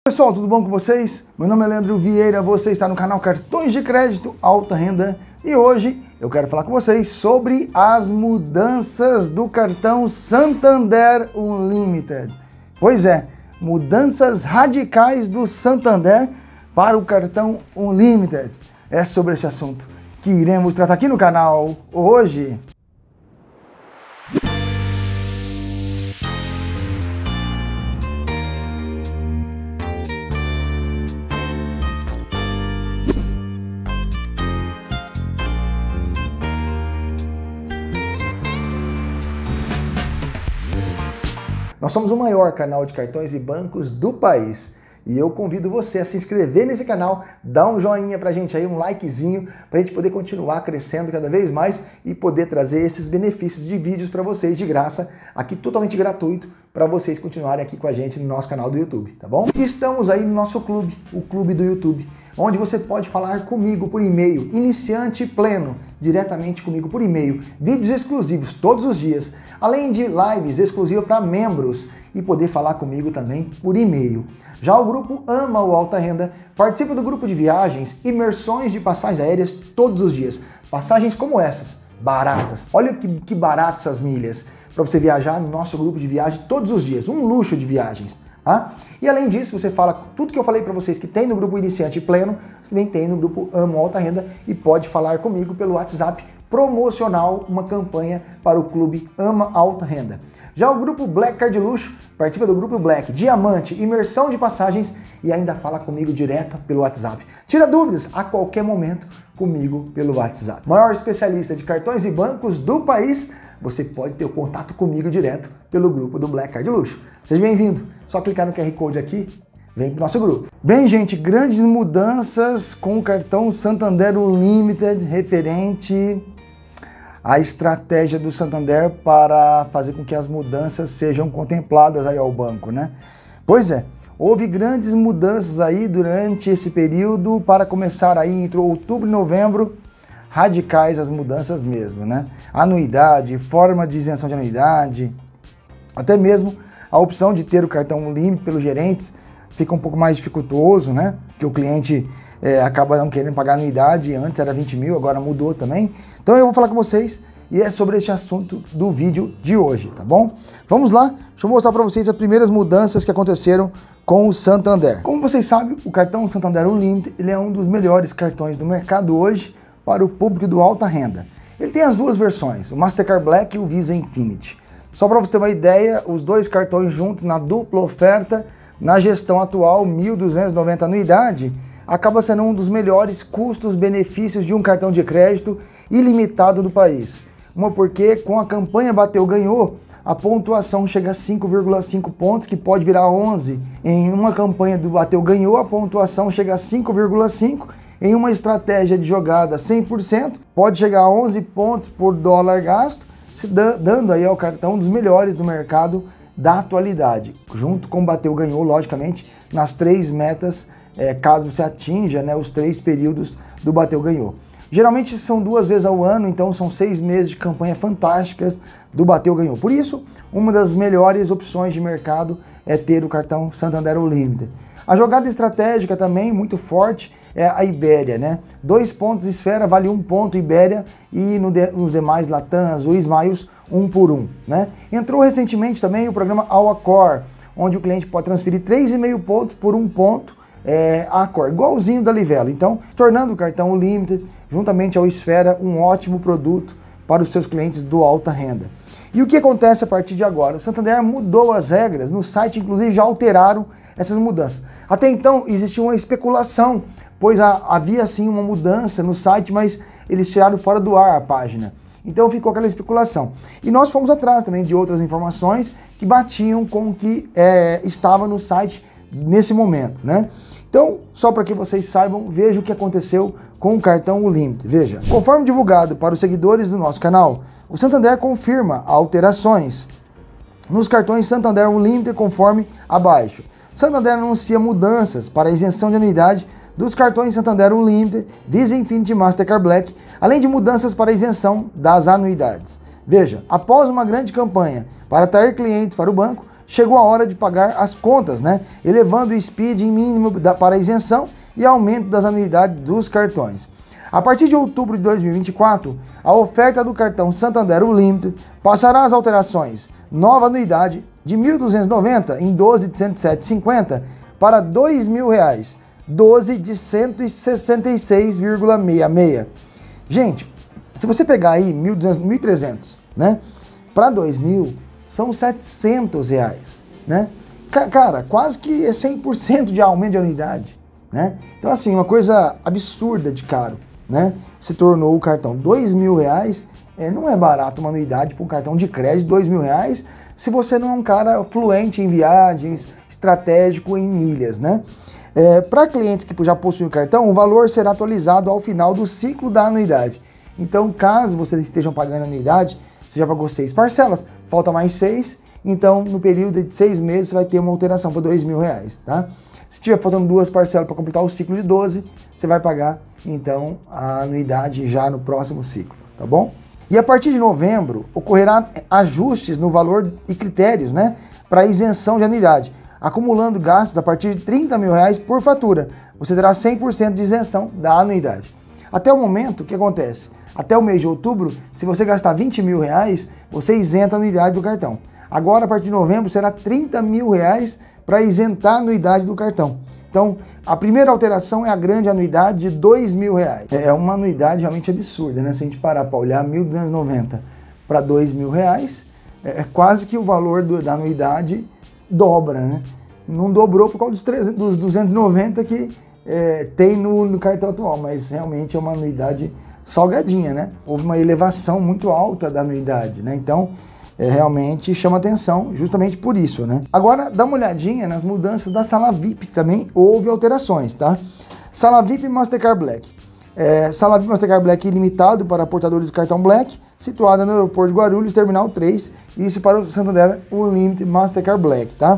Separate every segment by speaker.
Speaker 1: Pessoal, tudo bom com vocês? Meu nome é Leandro Vieira, você está no canal Cartões de Crédito Alta Renda e hoje eu quero falar com vocês sobre as mudanças do cartão Santander Unlimited. Pois é, mudanças radicais do Santander para o cartão Unlimited. É sobre esse assunto que iremos tratar aqui no canal hoje. Nós somos o maior canal de cartões e bancos do país e eu convido você a se inscrever nesse canal, dar um joinha pra gente aí, um likezinho, pra gente poder continuar crescendo cada vez mais e poder trazer esses benefícios de vídeos para vocês de graça, aqui totalmente gratuito, para vocês continuarem aqui com a gente no nosso canal do YouTube, tá bom? E estamos aí no nosso clube, o Clube do YouTube, onde você pode falar comigo por e-mail, iniciante pleno, diretamente comigo por e-mail, vídeos exclusivos todos os dias, além de lives exclusivas para membros e poder falar comigo também por e-mail. Já o grupo Ama o Alta Renda participa do grupo de viagens, imersões de passagens aéreas todos os dias, passagens como essas, baratas. Olha que baratas essas milhas para você viajar no nosso grupo de viagem todos os dias, um luxo de viagens. Tá? E além disso, você fala tudo que eu falei para vocês que tem no grupo Iniciante Pleno, você também tem no grupo Amo Alta Renda e pode falar comigo pelo WhatsApp promocional, uma campanha para o Clube Ama Alta Renda. Já o grupo Black Card Luxo participa do grupo Black, Diamante, imersão de passagens e ainda fala comigo direto pelo WhatsApp. Tira dúvidas a qualquer momento comigo pelo WhatsApp. Maior especialista de cartões e bancos do país, você pode ter o contato comigo direto pelo grupo do Black Card Luxo. Seja bem-vindo. Só clicar no QR Code aqui, vem para o nosso grupo. Bem, gente, grandes mudanças com o cartão Santander Unlimited referente à estratégia do Santander para fazer com que as mudanças sejam contempladas aí ao banco, né? Pois é, houve grandes mudanças aí durante esse período para começar aí entre outubro e novembro, radicais as mudanças mesmo, né? Anuidade, forma de isenção de anuidade, até mesmo a opção de ter o cartão limpo pelos gerentes fica um pouco mais dificultoso, né? Porque o cliente acaba não querendo pagar anuidade, antes era 20 mil, agora mudou também. Então eu vou falar com vocês e é sobre esse assunto do vídeo de hoje, tá bom? Vamos lá, deixa eu mostrar para vocês as primeiras mudanças que aconteceram com o Santander. Como vocês sabem, o cartão Santander Unlimited ele é um dos melhores cartões do mercado hoje para o público do alta renda. Ele tem as duas versões, o Mastercard Black e o Visa Infinity. Só para você ter uma ideia, os dois cartões juntos na dupla oferta, na gestão atual, R$ 1.290 anuidade, acaba sendo um dos melhores custos-benefícios de um cartão de crédito ilimitado do país. Uma porque com a campanha Bateu Ganhou, a pontuação chega a 5,5 pontos, que pode virar 11. Em uma campanha do Bateu Ganhou, a pontuação chega a 5,5. Em uma estratégia de jogada 100%, pode chegar a 11 pontos por dólar gasto, se dando aí ao cartão um dos melhores do mercado da atualidade, junto com o Bateu Ganhou, logicamente, nas três metas, caso você atinja, né, os 3 períodos do Bateu Ganhou. Geralmente são 2 vezes ao ano, então são 6 meses de campanha fantásticas do Bateu Ganhou. Por isso, uma das melhores opções de mercado é ter o cartão Santander Unlimited. A jogada estratégica também muito forte é a Ibéria, né? 2 pontos Esfera vale 1 ponto Ibéria e nos demais Latam, Azul e Smiles 1 por 1, né? Entrou recentemente também o programa Accor, onde o cliente pode transferir 3,5 pontos por 1 ponto Accor, igualzinho da Livelo. Então, se tornando o cartão Unlimited, juntamente ao Esfera, um ótimo produto para os seus clientes do alta renda. E o que acontece a partir de agora? O Santander mudou as regras, no site inclusive já alteraram essas mudanças. Até então existia uma especulação, pois havia sim uma mudança no site, mas eles tiraram fora do ar a página. Então ficou aquela especulação. E nós fomos atrás também de outras informações que batiam com o que estava no site nesse momento, né? Então, só para que vocês saibam, veja o que aconteceu com o cartão Unlimited. Veja, conforme divulgado para os seguidores do nosso canal, o Santander confirma alterações nos cartões Santander Unlimited conforme abaixo. Santander anuncia mudanças para a isenção de anuidade dos cartões Santander Unlimited, Visa Infinity e Mastercard Black, além de mudanças para a isenção das anuidades. Veja, após uma grande campanha para atrair clientes para o banco, chegou a hora de pagar as contas, né? Elevando o speed em mínimo para isenção e aumento das anuidades dos cartões. A partir de outubro de 2024, a oferta do cartão Santander Unlimited passará as alterações. Nova anuidade de R$ 1.290 em 12 de R$ 107,50 para R$ 2.000, 12 de R$ 166,66. Gente, se você pegar aí 1.200, 1.300, né, para 2.000, são R$ 700, né? Cara, quase que é 100% de aumento de anuidade, né? Então assim, uma coisa absurda de caro, né? Se tornou o cartão R$ 2.000, não é barato uma anuidade para um cartão de crédito, R$ 2.000, se você não é um cara fluente em viagens, estratégico em milhas, né? Para clientes que já possuem o cartão, o valor será atualizado ao final do ciclo da anuidade. Então, caso vocês estejam pagando a anuidade, você já pagou 6 parcelas, falta mais 6, então no período de 6 meses você vai ter uma alteração para R$ 2.000, tá? Se tiver faltando 2 parcelas para completar o ciclo de 12, você vai pagar então a anuidade já no próximo ciclo, tá bom? E a partir de novembro, ocorrerá ajustes no valor e critérios, né, para isenção de anuidade. Acumulando gastos a partir de R$ 30.000 por fatura, você terá 100% de isenção da anuidade. Até o momento, o que acontece? Até o mês de outubro, se você gastar R$ 20.000, você isenta a anuidade do cartão. Agora, a partir de novembro, será R$ 30.000 para isentar a anuidade do cartão. Então, a primeira alteração é a grande anuidade de R$ 2.000. É uma anuidade realmente absurda, né? Se a gente parar para olhar 1.290 para R$ 2.000, é quase que o valor da anuidade dobra, né? Não dobrou por causa dos 290 que tem no cartão atual, mas realmente é uma anuidade salgadinha, né? Houve uma elevação muito alta da anuidade, né? Então, realmente chama atenção justamente por isso, né? Agora, dá uma olhadinha nas mudanças da sala VIP, que também houve alterações, tá? Sala VIP Mastercard Black. Sala VIP Mastercard Black ilimitado para portadores do cartão Black, situada no aeroporto de Guarulhos, Terminal 3, isso para o Santander Unlimited Mastercard Black, tá?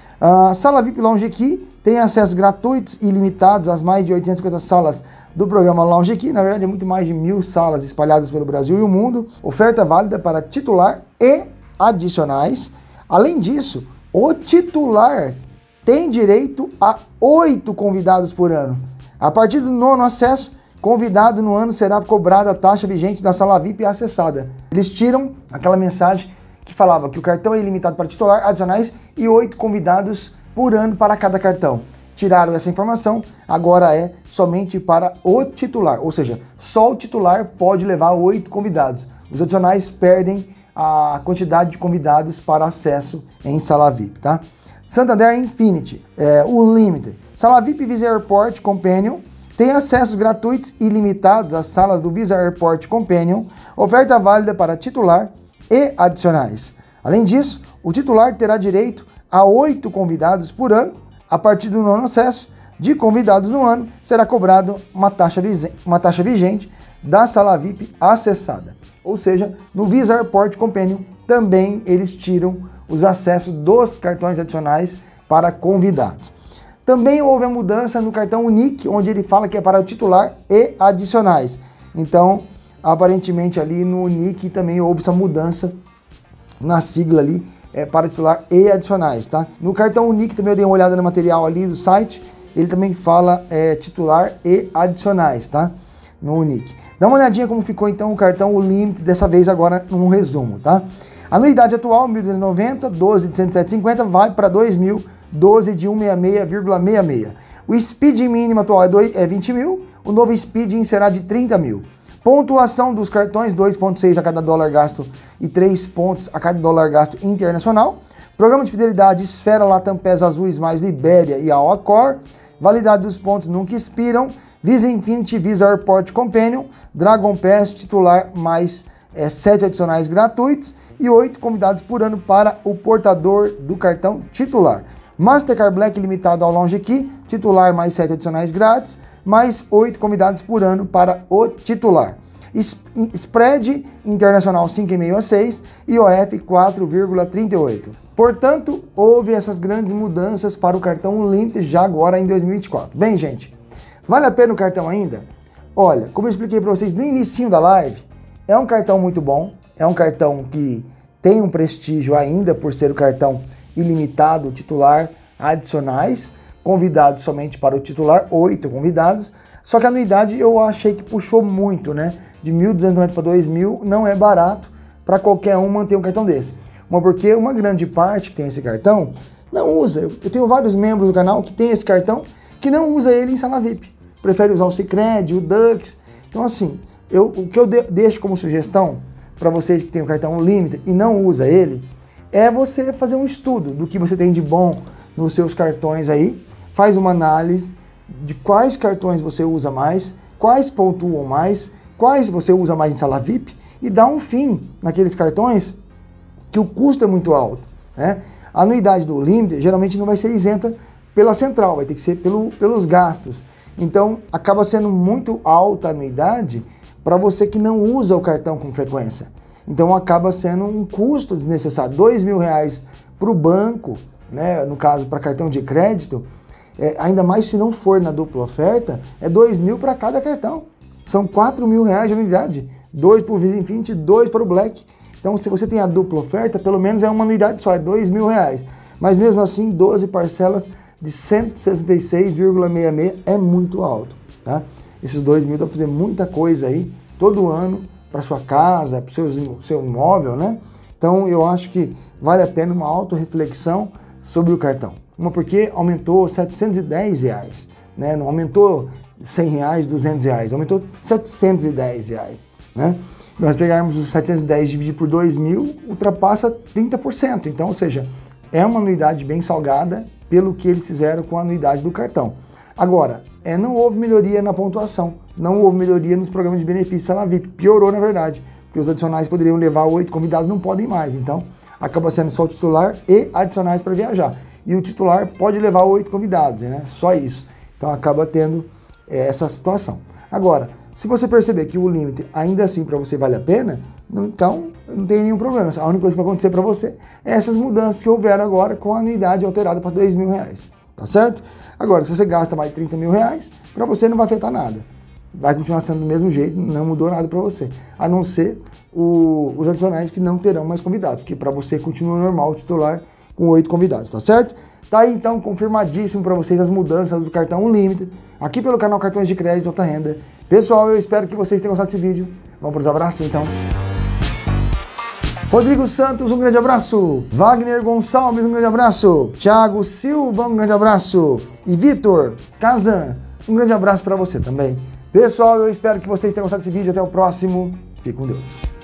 Speaker 1: Sala VIP Lounge Key tem acessos gratuitos e ilimitados às mais de 850 salas do programa Lounge Key, na verdade é muito mais de 1.000 salas espalhadas pelo Brasil e o mundo, oferta válida para titular e adicionais. Além disso, o titular tem direito a 8 convidados por ano. A partir do 9º acesso, convidado no ano será cobrada a taxa vigente da sala VIP acessada. Eles tiram aquela mensagem que falava que o cartão é ilimitado para titular, adicionais e 8 convidados por ano para cada cartão. Tiraram essa informação, agora é somente para o titular, ou seja, só o titular pode levar 8 convidados. Os adicionais perdem a quantidade de convidados para acesso em sala VIP, tá? Santander Infinity, Unlimited. Sala VIP Visa Airport Companion tem acessos gratuitos e ilimitados às salas do Visa Airport Companion, oferta válida para titular e adicionais. Além disso, o titular terá direito a 8 convidados por ano. A partir do 9º acesso de convidados no ano, será cobrado uma taxa vigente da sala VIP acessada. Ou seja, no Visa Airport Companion também eles tiram os acessos dos cartões adicionais para convidados. Também houve a mudança no cartão Unique, onde ele fala que é para o titular e adicionais. Então, aparentemente ali no Unique também houve essa mudança na sigla ali, para titular e adicionais, tá? No cartão Unique também eu dei uma olhada no material ali do site, ele também fala titular e adicionais, tá? No Unique. Dá uma olhadinha como ficou então o cartão Unlimited, dessa vez agora num resumo, tá? Anuidade atual, 1.290, 12 de 107,50, vai para 2.000, 12 de 166,66. O speed mínimo atual é 20 mil, o novo speed será de 30 mil. Pontuação dos cartões, 2,6 a cada dólar gasto e 3 pontos a cada dólar gasto internacional. Programa de fidelidade Esfera, Latam PES Azuis mais Ibéria e a Accor. Validade dos pontos nunca expiram. Visa Infinity, Visa Airport Companion, Dragon Pass titular mais 7 adicionais gratuitos e 8 convidados por ano para o portador do cartão titular. Mastercard Black limitado ao Lounge Key, titular mais 7 adicionais grátis, mais 8 convidados por ano para o titular. Spread internacional 5,5 a 6 e OF 4,38. Portanto, houve essas grandes mudanças para o cartão Unlimited já agora em 2024. Bem, gente, vale a pena o cartão ainda? Olha, como eu expliquei para vocês no início da live, é um cartão muito bom, é um cartão que tem um prestígio ainda por ser o cartão ilimitado titular adicionais, convidados somente para o titular, 8 convidados. Só que a anuidade eu achei que puxou muito, né? De 1.290 para 2.000 não é barato para qualquer um manter um cartão desse. Porque uma grande parte que tem esse cartão não usa. Eu tenho vários membros do canal que tem esse cartão que não usa ele em sala VIP. Prefere usar o Sicredi, o Dux. Então assim, o que eu deixo como sugestão para vocês que tem o cartão Limited e não usa ele, é você fazer um estudo do que você tem de bom nos seus cartões aí, faz uma análise de quais cartões você usa mais, quais pontuam mais, quais você usa mais em sala VIP e dá um fim naqueles cartões que o custo é muito alto, né? A anuidade do Limited geralmente não vai ser isenta pela central, vai ter que ser pelos gastos. Então acaba sendo muito alta a anuidade para você que não usa o cartão com frequência. Então acaba sendo um custo desnecessário. R$2.000 para o banco, né? No caso para cartão de crédito, ainda mais se não for na dupla oferta, é R$2.000 para cada cartão. São R$4.000 de anuidade. 2 para o Visa Infinity, 2 para o Black. Então se você tem a dupla oferta, pelo menos é uma anuidade só, é R$2.000. Mas mesmo assim, 12 parcelas de 166,66 é muito alto, tá? Esses R$2.000 dá para fazer muita coisa aí, todo ano, para sua casa, para o seu imóvel, né? Então eu acho que vale a pena uma autorreflexão sobre o cartão. Uma porque aumentou R$710, né? Não aumentou R$100, R$200, aumentou R$710, né? Se nós pegarmos os 710 e dividir por 2.000, ultrapassa 30%. Então, ou seja, é uma anuidade bem salgada pelo que eles fizeram com a anuidade do cartão. Agora, não houve melhoria na pontuação, não houve melhoria nos programas de benefícios sala VIP, piorou na verdade, porque os adicionais poderiam levar 8 convidados, não podem mais, então acaba sendo só o titular e adicionais para viajar. E o titular pode levar 8 convidados, né? Só isso. Então acaba tendo essa situação. Agora, se você perceber que o limite ainda assim para você vale a pena, então não tem nenhum problema. A única coisa que vai acontecer para você é essas mudanças que houveram agora com a anuidade alterada para R$2.000, tá certo? Agora, se você gasta mais de R$30.000, para você não vai afetar nada. Vai continuar sendo do mesmo jeito, não mudou nada para você. A não ser os adicionais que não terão mais convidados, porque para você continua normal o titular com 8 convidados, tá certo? Tá aí então confirmadíssimo para vocês as mudanças do cartão Unlimited, aqui pelo canal Cartões de Crédito Alta Renda. Pessoal, eu espero que vocês tenham gostado desse vídeo. Vamos para os abraços então. Rodrigo Santos, um grande abraço. Wagner Gonçalves, um grande abraço. Thiago Silva, um grande abraço. E Vitor Kazan, um grande abraço para você também. Pessoal, eu espero que vocês tenham gostado desse vídeo. Até o próximo. Fique com Deus.